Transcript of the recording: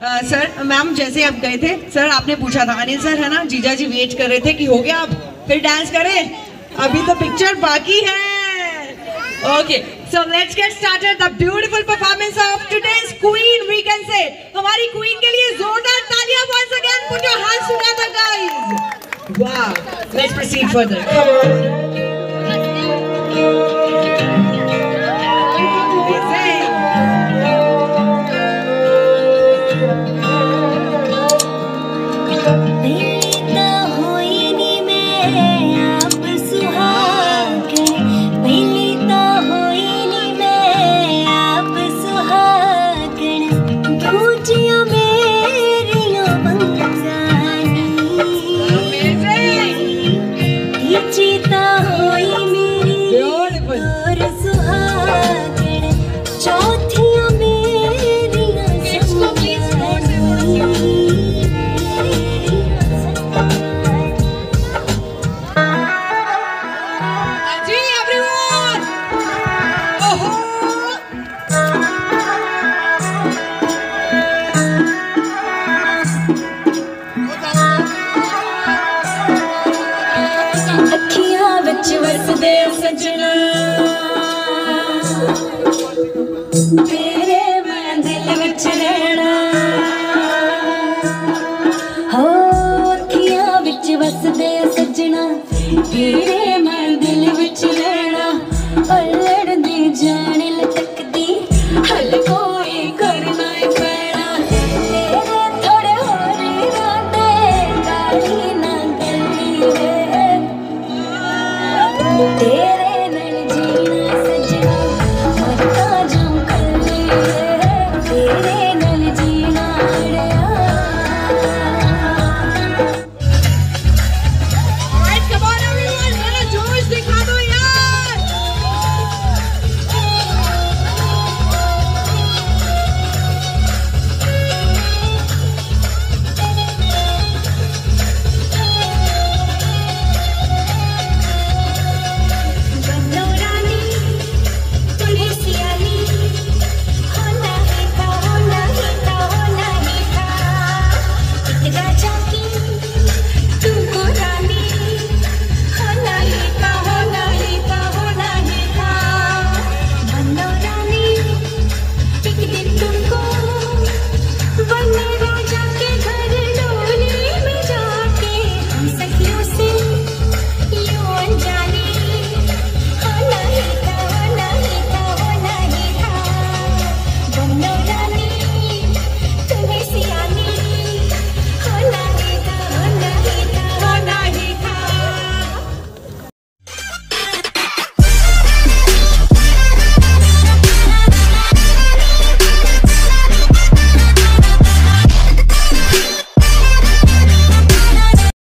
sir ma'am जैसे आप गए थे सर आपने पूछा था अनिल सर है ना जीजा जी वेट कर रहे थे कि हो गया अब फिर डांस करें अभी तो पिक्चर बाकी है okay so let's get started the beautiful performance of today's queen we can say हमारी क्वीन के लिए जोरदार तालियां once again put your hands together guys wow let's proceed further नहीं